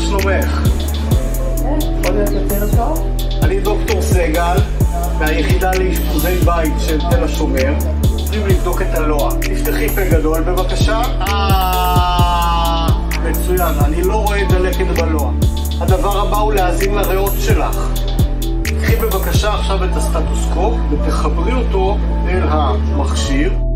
שלומך? יכול להיות יותר טוב? אני דוקטור סגל, מהיחידה לאשפוזי בית של תל השומר. צריכים לבדוק את הלוע. תפתחי פה גדול בבקשה. מצוין, אני לא רואה דלקת בלוע. הדבר הבא הוא להאזין לריאות שלך. קחי בבקשה עכשיו את הסטטוסקופ ותחברי אותו אל המכשיר.